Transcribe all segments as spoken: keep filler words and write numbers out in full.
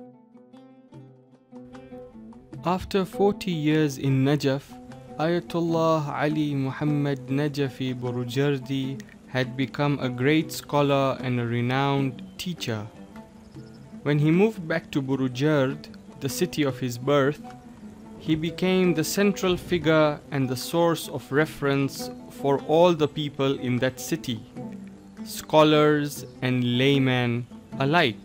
After forty years in Najaf, Ayatollah Ali Muhammad Najafi Burujerdi had become a great scholar and a renowned teacher. When he moved back to Burujerdi, the city of his birth, he became the central figure and the source of reference for all the people in that city, scholars and laymen alike.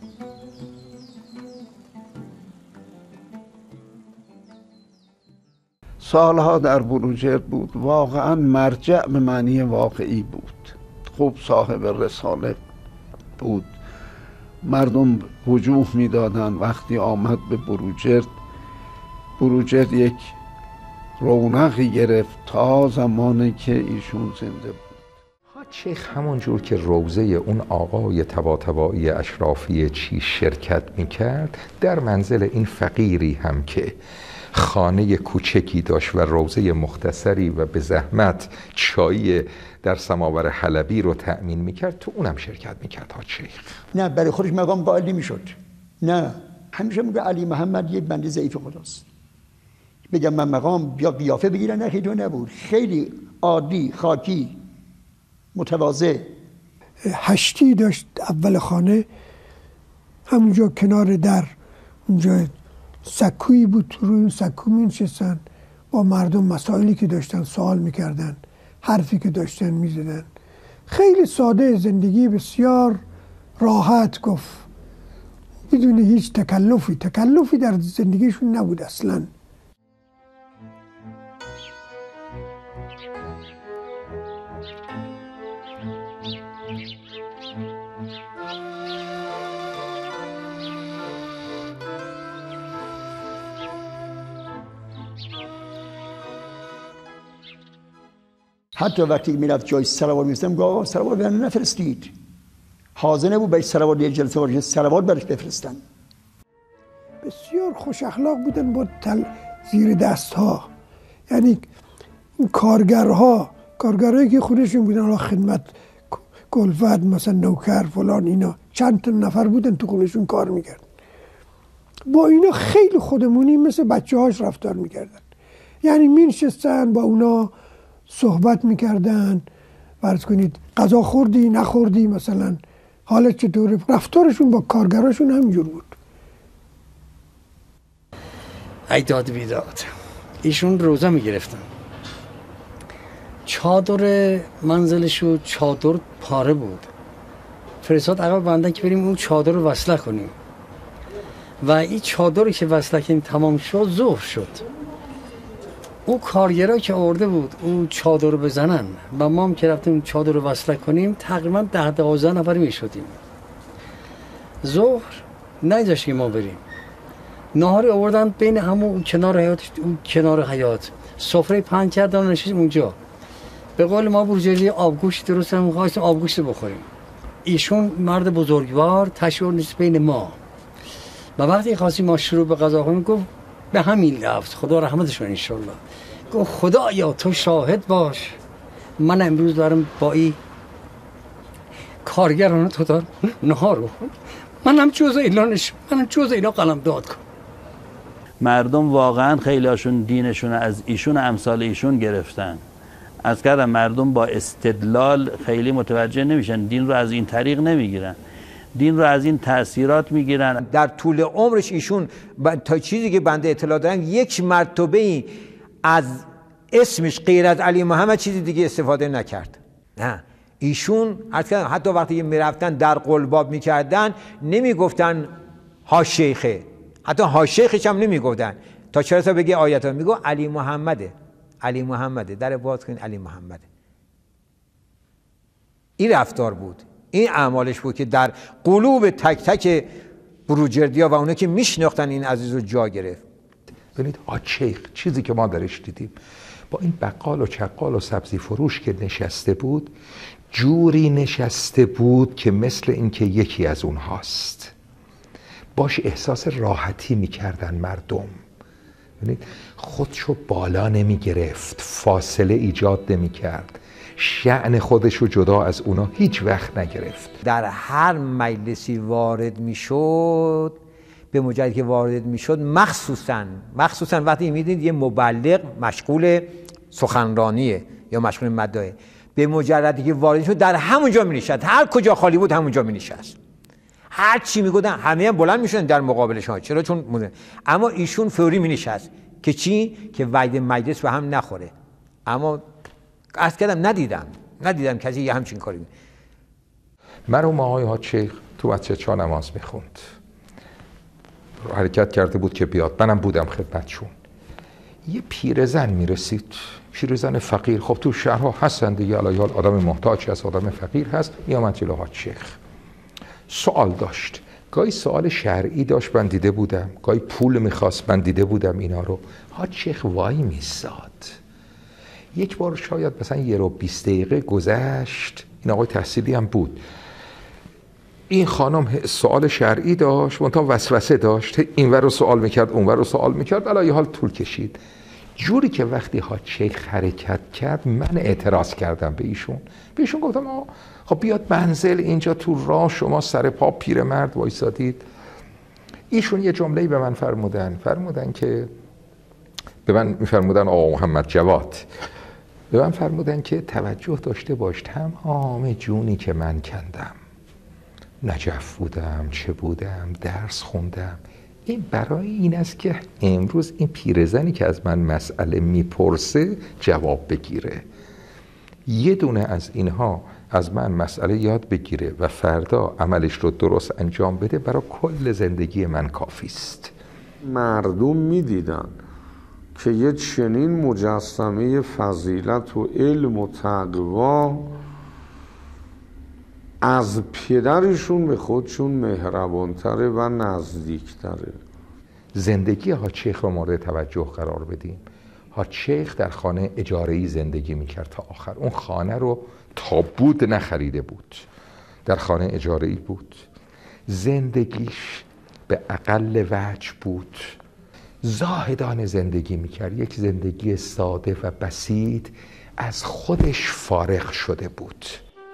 سالها در بروجرد بود، واقعا مرجع به معنی واقعی بود، خوب صاحب رساله بود، مردم وجوه میدادن. وقتی آمد به بروجرد، بروجرد یک رونقی گرفت تا زمانی که ایشون زنده بود. حاج شیخ همون جور که روضه اون آقای طباطبایی اشرافی چی شرکت میکرد، در منزل این فقیری هم که خانه کوچکی داشت و روضه مختصری و به زحمت چایی در سماور حلبی رو تأمین میکرد، تو اونم شرکت میکرد حاج شیخ. نه برای خودش مقام قائل نمیشد، نه همیشه میگه علی محمد یه بنده ضعیف خداست. بگم من مقام یا قیافه بگیرن، نه خیلی نبود، خیلی عادی، خاکی، متواضع. هشتی داشت اول خانه، همونجا کنار در، اونجا سکویی بود، تو روی اون سکو می نشستن، با مردم مسائلی که داشتن سوال میکردن، حرفی که داشتن میزدن. خیلی ساده، زندگی بسیار راحت گفت، بدون هیچ تکلفی تکلفی در زندگیشون نبود اصلا. حتی وقتی میرفت جای سلوات می‌فرستم، گفت آقا سلوات برای نفرستید، حاضر نبود برای سلوات یه جلسه باشه سلوات برش بفرستن. بسیار خوش اخلاق بودن با تل زیر دست ها، یعنی این کارگرها کارگرایی که خودشون بودن، حالا خدمت کلفت مثلا نوکر فلان، اینا چند تا نفر بودن تو خودشون کار میکردن، با اینا خیلی خودمونی مثل بچه هاش رفتار میکردن. یعنی مینشستن با اونا صحبت میکردن، فرض کنید غذا خوردی نخوردی، مثلا حالت چطوره، رفتارشون با کارگراشون همینجور بود. ایداد بیداد ایشون روزه میگرفتن، چادر منزلشو چادر پاره بود، فرستاد عقب بندن که بریم اون چادر رو وصله کنیم و این چادری که وصله کنیم تمام شد، ظهر شد. اون کارگرها که آورده بود اون چادر رو بزنن و ما هم که رفتیم چادر رو وصله کنیم، تقریبا ده دوازده نفر می شدیم. ظهر نذاشت که ما بریم، نهاری آوردن بین همون کنار حیات، اون کنار حیات سفره پهن کردن، نشستیم اونجا. به قول ما بروجردی آبگوشت درست کردن، می‌خواستیم آبگوشت بخوریم. ایشون مرد بزرگوار تشور نیست بین ما، و وقتی خواستیم ما شروع به غذا کنیم گفت به همین رفت، خدا رحمتشون انشالله. گفت خدایا تو شاهد باش، من امروز دارم با این کارگران تو دار نهار رو، منم جز اینا نش منم جز اینا قلم داد کن. مردم واقعا خیلی هاشون دینشون از ایشون امثال ایشون گرفتن. از کردم مردم با استدلال خیلی متوجه نمیشن، دین رو از این طریق نمیگیرن، دین رو از این تأثیرات میگیرن. در طول عمرش ایشون تا چیزی که بنده اطلاع دارم یک مرتبه از اسمش غیر از علی محمد چیزی دیگه استفاده نکرد. نه ایشون حتی وقتی میرفتن در قلباب میکردن نمیگفتن ها شیخه، حتی ها شیخش هم نمیگفتن، تا چرا تا بگه آیت ها میگو علی محمده، علی محمده، در باز کن علی محمده. این رفتار بود، این اعمالش بود که در قلوب تک تک بروجردیا و اونا که میشناختن این عزیز رو جا گرفت. ببینید حاج شیخ چیزی که ما درش دیدیم، با این بقال و چقال و سبزی فروش که نشسته بود، جوری نشسته بود که مثل اینکه یکی از اونهاست، باش احساس راحتی میکردن مردم. ببینید خودشو بالا نمی گرفت، فاصله ایجاد نمی کرد، شأن خودشو جدا از اونا هیچ وقت نگرفت. در هر مجلسی وارد می شد به مجردی که وارد میشد، مخصوصا مخصوصا وقتی میدید یه مبلغ مشغول سخنرانیه یا مشغول مدعیه، به مجردی که وارد شد در همونجا می نشست، هر کجا خالی بود همونجا می نشست، هر چی میگفتن همه هم بلند میشدن در مقابلشان. چرا؟ چون مونه. اما ایشون فوری می نشست که چی؟ که وعده مجلس به هم نخوره. اما عرض کردم ندیدم ندیدم کسی یه همچین کاری می. مرحوم آقای حاج شیخ تو بچه چا نماز میخوند، حرکت کرده بود که بیاد، منم بودم خدمتشون. یه پیرزن میرسید، پیرزن فقیر، خب تو شهرها هستن دیگه، الان آدم محتاج هست، آدم فقیر هست، میامد جلو حاج شیخ سوال داشت. گاهی سوال شرعی داشت من دیده بودم، گاهی پول میخواست من دیده بودم اینا رو. حاج شیخ وای میساد. یک بار شاید مثلا یه رو بیست دقیقه گذشت، این آقای تحصیلی هم بود، این خانم سوال شرعی داشت، منتها وسوسه داشت، اینور رو سوال میکرد اونور رو سوال میکرد، علی حال طول کشید. جوری که وقتی حاج شیخ حرکت کرد من اعتراض کردم به ایشون، به ایشون گفتم آقا خب بیاد منزل، اینجا تو راه شما سر پا پیرمرد وایسادید. ایشون یه جمله‌ای به من فرمودن، فرمودن که به من میفرمودن آقا محمد جواد، به من فرمودن که توجه داشته باش تمام جونی که من کندم، نجف بودم، چه بودم، درس خوندم، این برای این است که امروز این پیرزنی که از من مسئله میپرسه جواب بگیره. یه دونه از اینها از من مسئله یاد بگیره و فردا عملش رو درست انجام بده، برای کل زندگی من کافی است. مردم میدیدن که یه چنین مجسمه فضیلت و علم و تقوا از پدرشون به خودشون مهربانتره و نزدیکتره. زندگی حاج شیخ رو مورد توجه قرار بدیم. حاج شیخ در خانه اجاره‌ای زندگی میکرد تا آخر. اون خانه رو تا بود نخریده بود، در خانه اجاره‌ای بود. زندگیش به اقل وجه بود، زاهدانه زندگی میکرد، یک زندگی ساده و بسیط، از خودش فارغ شده بود.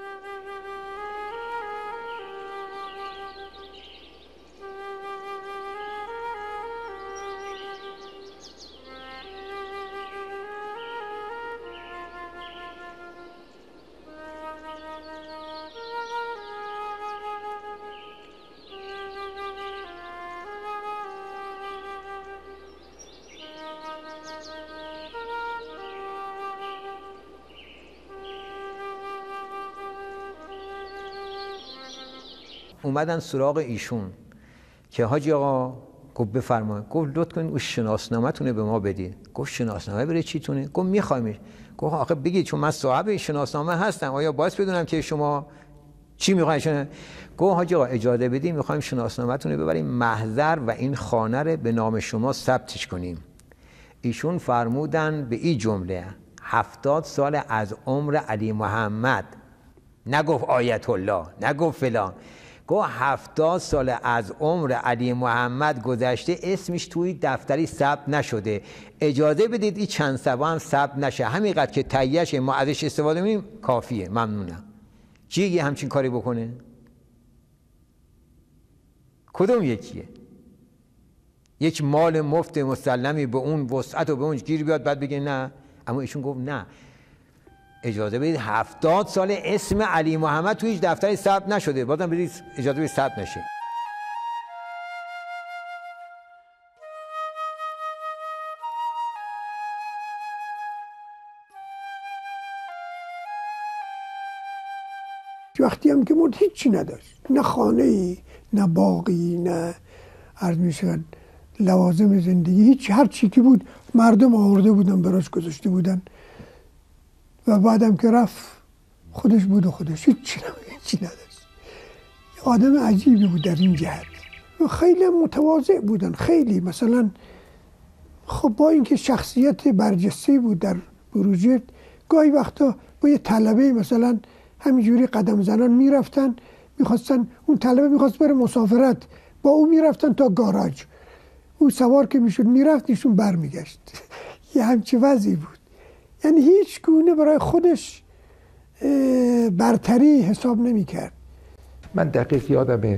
اومدن سراغ ایشون که حاجی آقا، گفت بفرمایید، گفت لطف کنید اون شناسنامه‌تونه به ما بدید. گفت شناسنامه برای چیتونه؟ گفت میخوایمش. گفت آخه بگید چون من صاحب شناسنامه هستم، آیا باعث بدونم که شما چی میخواین؟ گفت حاجی آقا اجازه بدید، میخوایم شناسنامه‌تونه ببریم محضر و این خانه رو به نام شما ثبتش کنیم. ایشون فرمودن به این جمله: هفتاد سال از عمر علی محمد، نگفت آیت الله، نگفت فلان، گفت هفتاد سال از عمر علی محمد گذشته، اسمش توی دفتری ثبت نشده، اجازه بدید این چند سبا هم ثبت نشه، همینقدر که تهیه‌اش ما ازش استفاده می‌کنیم کافیه، ممنونم. کی یه همچین کاری بکنه؟ کدوم یکیه؟ یک مال مفت مسلمی به اون وسعت و به اون گیر بیاد بعد بگه نه؟ اما ایشون گفت نه، اجازه بدید هفتاد سال اسم علی محمد توی هیچ دفتری ثبت نشده، بازم بدید اجازه بدید ثبت نشه. وقتی هم که مرد هیچی نداشت، نه خانه ای، نه باقی، نه عرض می شود لوازم زندگی، هیچ، هر چی که بود مردم آورده بودن براش گذاشته بودن و بعدم که رفت خودش بود و خودش هیچی نداشت. آدم عجیبی بود در این جهت. خیلی متواضع بودن، خیلی. مثلا خب با اینکه شخصیت برجسته بود در بروجرد، گاهی وقتا با یه طلبه مثلا همینجوری قدم زنان میرفتن، میخواستن، اون طلبه میخواست بره مسافرت، با او میرفتن تا گاراژ، او سوار که میشد میرفت، ایشون برمیگشت. یه همچی وضعی بود. یعنی هیچ گونه برای خودش برتری حساب نمی کرد. من دقیق یادمه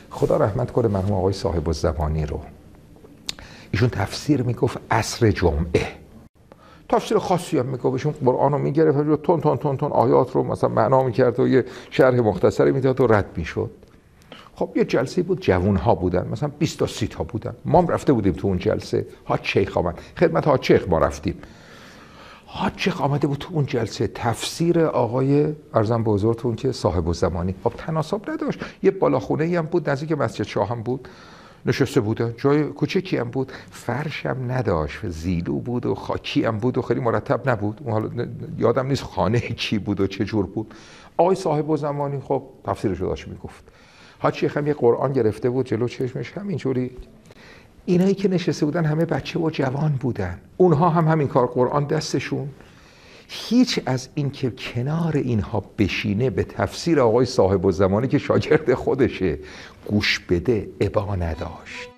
خدا رحمت کنه مرحوم آقای صاحب الزمانی رو. ایشون تفسیر میگفت عصر جمعه، تفسیر خاصی هم میگفت. ایشون قرآن رو میگرفت و تون تون تون تون آیات رو مثلا معنا میکرد و یه شرح مختصری میداد و رد میشد. خب یه جلسه بود، جوون ها بودن، مثلا بیست تا سی تا بودن. ما هم رفته بودیم تو اون جلسه. حاج شیخ آمد، خدمت حاج شیخ ما رفتیم. حاج شیخ آمده بود تو اون جلسه، تفسیر آقای ارزم به حضورتون که صاحب الزمانی. خب تناسب نداشت. یه بالاخونه ای هم بود نزدیک مسجد شاه هم بود، نشسته بودن، جای کوچکی هم بود، فرش هم نداشت، زیلو بود و خاکی هم بود و خیلی مرتب نبود. حالا یادم نیست خانه کی بود و چه جور بود. آقای صاحب الزمانی خب تفسیرش رو داشت میگفت. حاج شیخ هم یه قرآن گرفته بود جلو چشمش، همینجوری. اینایی که نشسته بودن همه بچه و جوان بودن، اونها هم همین کار، قرآن دستشون. هیچ از این که کنار اینها بشینه به تفسیر آقای صاحب الزمانی که شاگرد خودشه گوش بده ابا نداشت.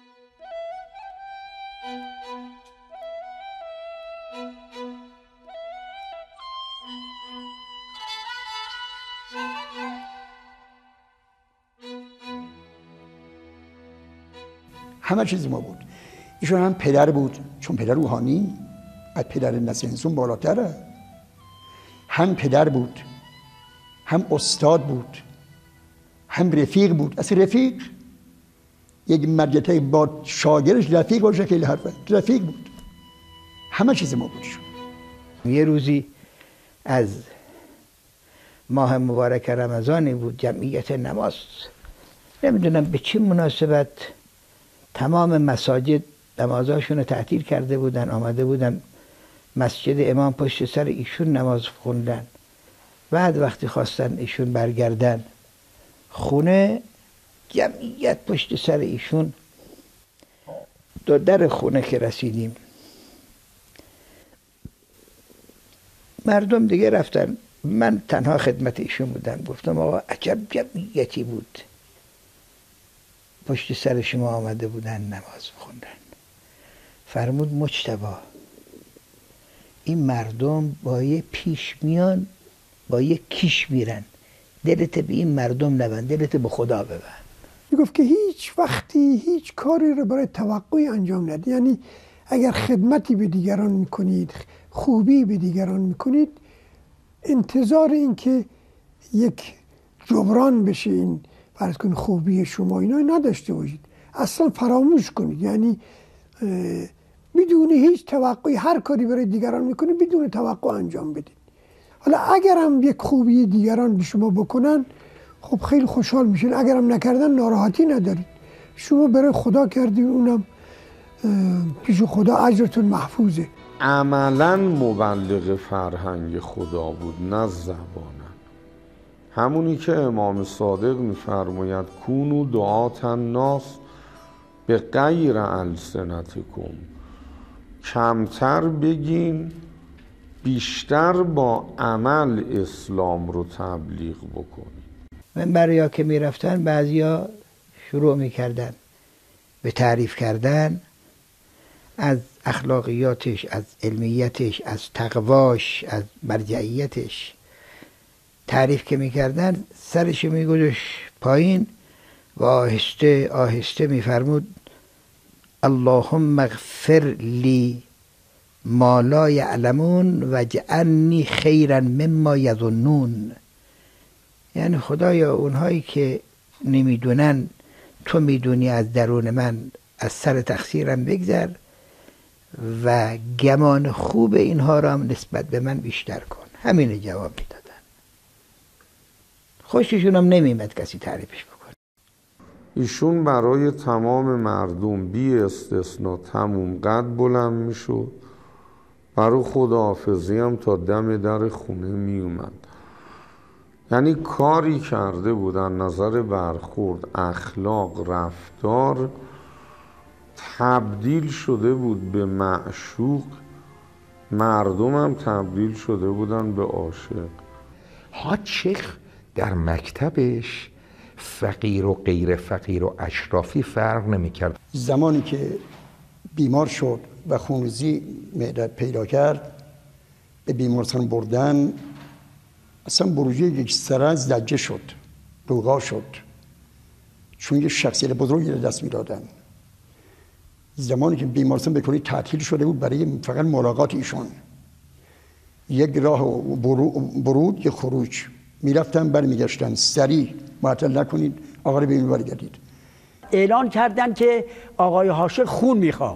همه چیز ما بود. ایشون هم پدر بود، چون پدر روحانی از پدر نسل‌انسان بالاتره. هم پدر بود، هم استاد بود، هم رفیق بود. اصلا رفیق، یک مرجعه با شاگردش رفیق باشه خیلی حرفه. رفیق بود، همه چیز ما بودشون. یه روزی از ماه مبارک رمضانی بود، جمعیت نماز، نمیدونم به چه مناسبت تمام مساجد نمازاشون رو تعطیل کرده بودن، آمده بودن مسجد امام پشت سر ایشون نماز خوندن. بعد وقتی خواستن ایشون برگردن خونه، جمعیت پشت سر ایشون. دو در خونه که رسیدیم مردم دیگه رفتن، من تنها خدمت ایشون بودم. گفتم آقا عجب جمعیتی بود پشت سر شما آمده بودن نماز خوندن. فرمود مجتبی این مردم با یه پیش میان با یه کیش میرن، دلت به این مردم نبند، دلت به خدا ببند. میگفت که هیچ وقتی هیچ کاری رو برای توقعی انجام ندید. یعنی اگر خدمتی به دیگران میکنید، خوبی به دیگران میکنید، انتظار این که یک جبران بشه این فرض کنید خوبی شما اینا نداشته باشید، اصلا فراموش کنید. یعنی بدون هیچ توقعی هر کاری برای دیگران میکنید بدون توقع انجام بدید. حالا اگرم یک خوبی دیگران به شما بکنن خب خیلی خوشحال میشین، اگرم نکردن ناراحتی ندارید. شما برای خدا کردید، اونم پیش خدا اجرتون محفوظه. عملا مبلغ فرهنگ خدا بود، نه زبانه. همونی که امام صادق میفرماید کونوا دعاة الناس به غیر السنتکم، کمتر بگین بیشتر با عمل اسلام رو تبلیغ بکنید. منبریا که میرفتن بعضیا شروع میکردن به تعریف کردن از اخلاقیاتش، از علمیتش، از تقواش، از مرجعیتش. تعریف که میکردن سرش میگذاشت پایین و آهسته آهسته میفرمود اللهم اغفر لی ما لا یعلمون و جعلنی خیرا مما یظنون. یعنی خدایا اونهایی که نمیدونن تو میدونی از درون من، از سر تقصیرم بگذر و گمان خوب اینها را هم نسبت به من بیشتر کن. همین جواب میدادن. خوششون هم نمیمد کسی تعریفش بکنه. ایشون برای تمام مردم بی استثنا تموم قد بلند میشد، برای خداحافظی هم تا دم در خونه میومد. یعنی کاری کرده بودن، نظر برخورد، اخلاق، رفتار تبدیل شده بود به معشوق، مردم هم تبدیل شده بودن به عاشق. حاج شیخ در مکتبش فقیر و غیر فقیر و اشرافی فرق نمی‌کرد. زمانی که بیمار شد و خونریزی معدت پیدا کرد، به بیمارستان بردن، اصلا بروجرد یک سره زجه شد، روغا شد، چون یه شخصیت بزرگی رو دست میدادن. زمانی که بیمارستان به کلی تعطیل شده بود برای فقط ملاقات ایشون، یک راه برود یک خروج، میرفتن برمیگشتن، سریع معطل نکنید آقا رو ببینید برگردید. اعلان کردن که آقای حاشق خون میخواد.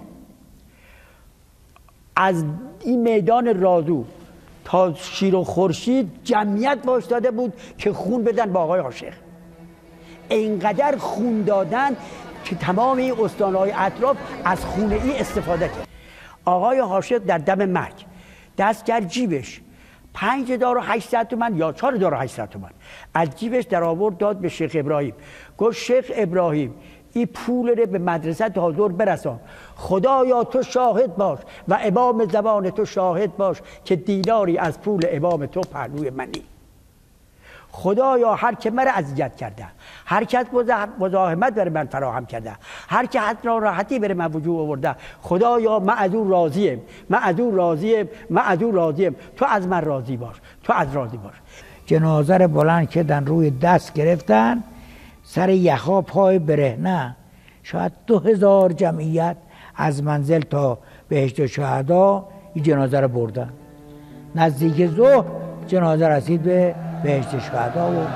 از این میدان رازو تا شیر و خورشید جمعیت باش داده بود که خون بدن با آقای حاشق. اینقدر خون دادن که تمام این استانهای اطراف از خونه ای استفاده کرد. آقای حاشق در دم مرگ دست کرد جیبش پنج هزار و هشتصد تومان یا چهار هزار و هشتصد تومان از جیبش در آورد داد به شیخ ابراهیم. گفت شیخ ابراهیم این پول رو به مدرسه حاضر برسان، خدایا تو شاهد باش و امام زبان تو شاهد باش که دیناری از پول امام تو پهلوی منی. خدایا هر که مرا اذیت کرده، هر کس مزاحمت بر من فراهم کرده، هر که حتی راحتی بر من وجود آورده، خدایا من از او راضیم، من از او راضیم، من از او راضیم، تو از من راضی باش، تو از راضی باش. جنازه رو بلند کردن، روی دست گرفتن، سر یخا پای برهنه، شاید دو هزار جمعیت از منزل تا بهشت شهدا این جنازه رو بردن. نزدیک ظهر جنازه رسید به بهشت شهدا و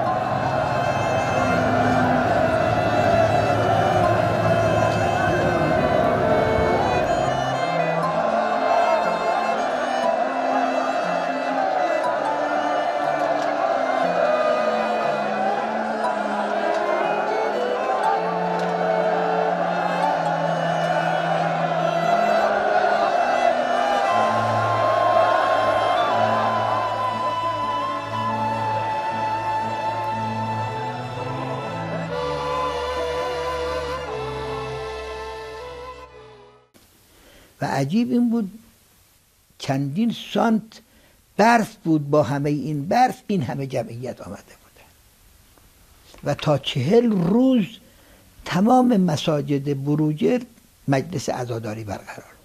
و عجیب این بود چندین سانت برف بود، با همه این برف این همه جمعیت آمده بودن و تا چهل روز تمام مساجد بروجرد مجلس عزاداری برقرار.